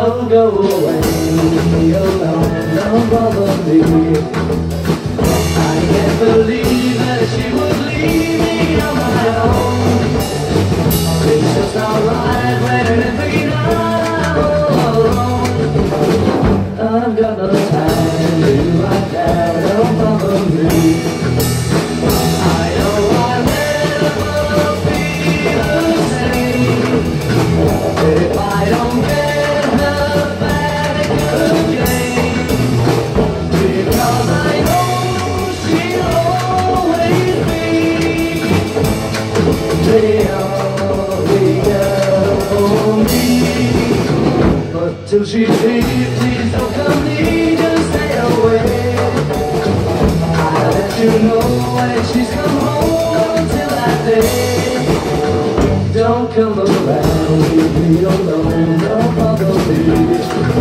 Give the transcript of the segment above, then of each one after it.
Don't go away alone, don't bother me. I can't believe that she would leave me on my own. It's just not right when every night I'm all alone. I've got no time to do right now, don't bother me. I know I'll never be the same if I don't get her back again, because I know she'll always be the only girl for me. But till she's here, please don't come near, just stay away. I'll let you know when she's come home. Until that day, don't come around, leave me alone, don't bother me.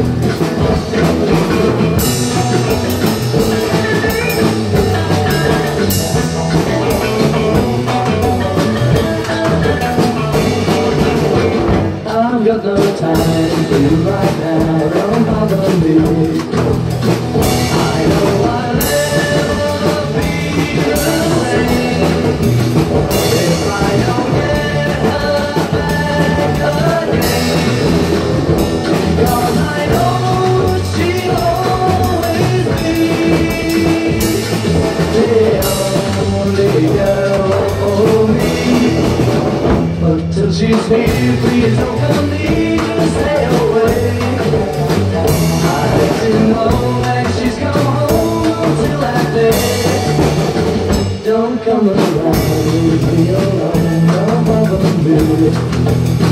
I've got no time to do right now, don't bother me. I know I'll never be the same if I don't get her back again, because I know she'll always be the only girl for me. But till she's here, please don't come near, just stay away. I'll let you know when she's come home. Till that day, don't come around, leave me alone, don't bother me.